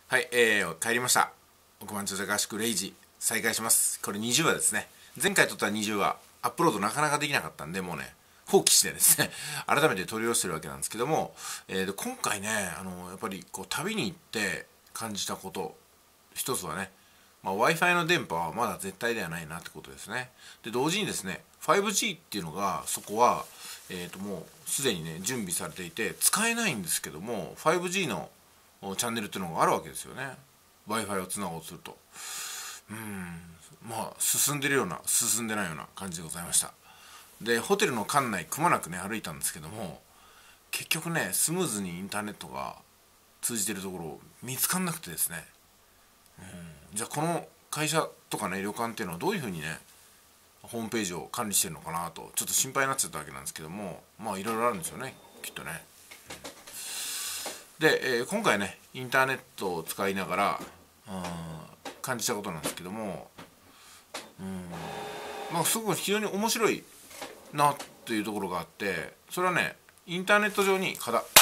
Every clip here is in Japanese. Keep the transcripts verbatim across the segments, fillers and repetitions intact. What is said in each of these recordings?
はい、えー、帰りました。億万長者合宿レイジ再開します。これにじゅうわですね。前回撮ったにじゅうわアップロードなかなかできなかったんで、もうね放棄してですね改めて取り寄せてるわけなんですけども、えー、で今回ねあのやっぱりこう旅に行って感じたこと一つはね、まあ、Wi-Fi の電波はまだ絶対ではないなってことですね。で同時にですね ファイブジー っていうのがそこは、えー、ともうすでにね準備されていて使えないんですけども ファイブジー のチャンネルっていうのがあるわけですよね。 Wi-Fi をつなごうとするとうんまあ進んでるような進んでないような感じでございました。でホテルの館内くまなくね歩いたんですけども、結局ねスムーズにインターネットが通じてるところ見つかんなくてですね、うんじゃあこの会社とかね旅館っていうのはどういうふうにねホームページを管理してるのかなとちょっと心配になっちゃったわけなんですけども、まあいろいろあるんですよねきっとね。で、えー今回ねインターネットを使いながらうん感じたことなんですけども、うんまあすごく非常に面白いなというところがあって、それはねインターネット上にかだ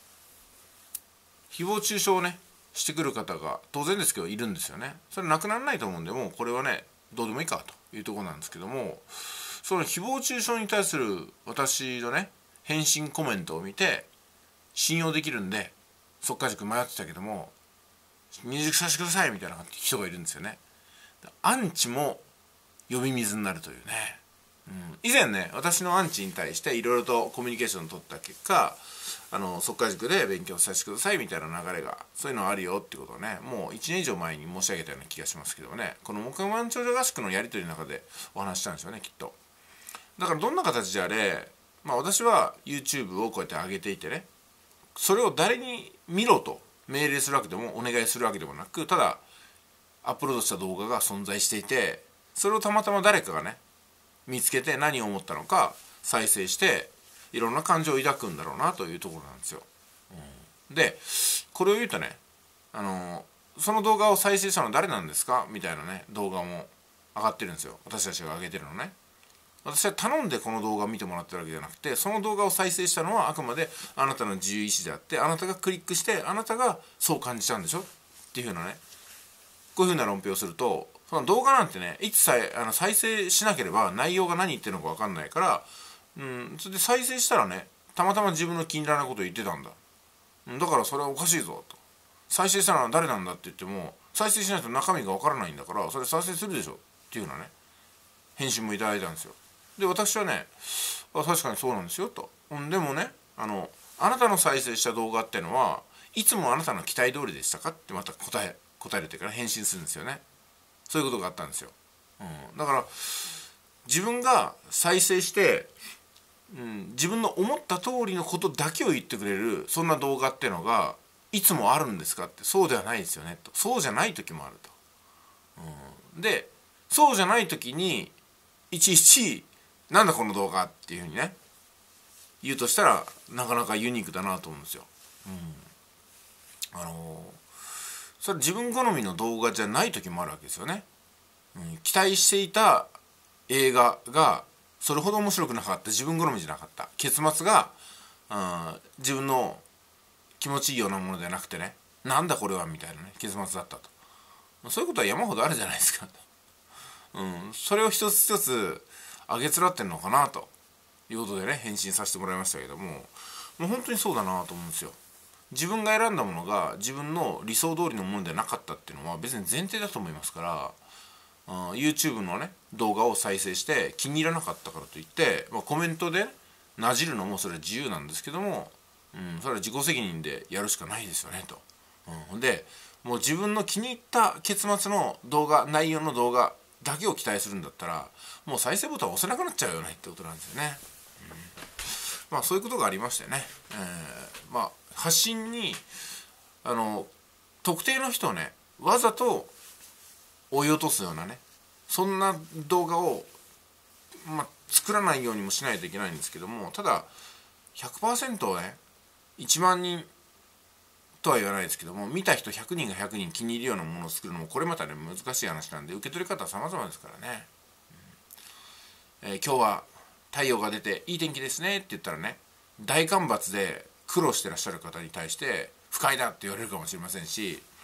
誹謗中傷をねしてくる方が当然ですけどいるんですよね。それなくならないと思うんで、もうこれはねどうでもいいかというところなんですけども、その誹謗中傷に対する私のね返信コメントを見て信用できるんで速稼塾迷ってたけども入塾させてくださいみたいな人がいるんですよね。アンチも呼び水になるというね、うん、以前ね私のアンチに対していろいろとコミュニケーションを取った結果、あの速稼塾で勉強させてくださいみたいな流れがそういうのあるよってことをねもういちねん以上前に申し上げたような気がしますけどね、この木万長者合宿のやり取りの中でお話ししたんですよねきっと。だからどんな形であれ、まあ、私は YouTube をこうやって上げていてね、それを誰に見ろと命令するわけでもお願いするわけでもなく、ただアップロードした動画が存在していて、それをたまたま誰かがね見つけて何を思ったのか再生していろんな感情を抱くんだろうなというところなんですよ。うん、でこれを言うとね、あのその動画を再生したのは誰なんですかみたいなね動画も上がってるんですよ。私たちが上げてるのね。私は頼んでこの動画を見てもらってるわけじゃなくて、その動画を再生したのはあくまであなたの自由意志であって、あなたがクリックしてあなたがそう感じたんでしょっていうふうなね、こういうふうな論評をすると、その動画なんてねいつさえあの再生しなければ内容が何言ってるのか分かんないから、うん、それで再生したらねたまたま自分の気に入らないことを言ってたんだ、だからそれはおかしいぞと。再生したのは誰なんだって言っても再生しないと中身が分からないんだから、それ再生するでしょっていうふうなね返信もいただいたんですよ。で私はねあ確かにそうなんですよと、うん、でもねあのあなたの再生した動画ってのはいつもあなたの期待通りでしたかってまた答え答えるっていうか、ね、返信するんですよね。そういうことがあったんですよ。うん、だから自分が再生して、うん、自分の思った通りのことだけを言ってくれるそんな動画ってのがいつもあるんですかって、そうではないですよねと。そうじゃない時もあると。うん、でそうじゃない時にいちいちなんだこの動画っていうふうにね言うとしたらなかなかユニークだなと思うんですよ。うん、あのー、それ自分好みの動画じゃない時もあるわけですよね。うん、期待していた映画がそれほど面白くなかった、自分好みじゃなかった、結末が、うん、自分の気持ちいいようなものではなくてね、なんだこれはみたいなね結末だったと。そういうことは山ほどあるじゃないですか。うん、それを一つ一つあげつらってんのかなということでね返信させてもらいましたけども、もう本当にそうだなと思うんですよ。自分が選んだものが自分の理想通りのものでなかったっていうのは別に前提だと思いますから、うん、YouTube のね動画を再生して気に入らなかったからといって、まあ、コメントでなじるのもそれは自由なんですけども、うん、それは自己責任でやるしかないですよねと。うん、でもう自分の気に入った結末の動画内容の動画だけを期待するんだったらもう再生ボタンを押せなくなっちゃうよねってことなんですよね。うん、まあそういうことがありましてね、えー、まあ発信にあの特定の人をねわざと追い落とすようなねそんな動画を、まあ、作らないようにもしないといけないんですけども、ただ ひゃくパーセント をねいちまんにんとは言わないですけども見た人ひゃくにんがひゃくにん気に入るようなものを作るのもこれまたね難しい話なんで、受け取り方は様々ですからね。うん、えー、今日は太陽が出ていい天気ですねって言ったらね大干ばつで苦労してらっしゃる方に対して不快だって言われるかもしれませんし、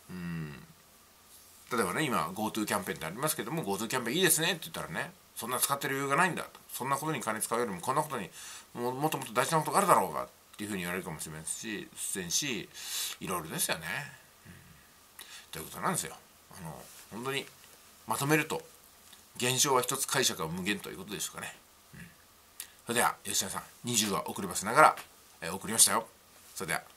うん例えばね今 GoTo キャンペーンってありますけども GoTo キャンペーンいいですねって言ったらねそんな使ってる余裕がないんだとそんなことに金使うよりもこんなことにももっともっと大事なことがあるだろうがっていうふうに言われるかもしれませんしせんしいろいろですよね、うん、ということなんですよ。あの本当にまとめると現象は一つ解釈は無限ということでしょうかね、うん、それでは吉田さんにじゅうわ送りバスながら、えー、送りましたよ。それでは。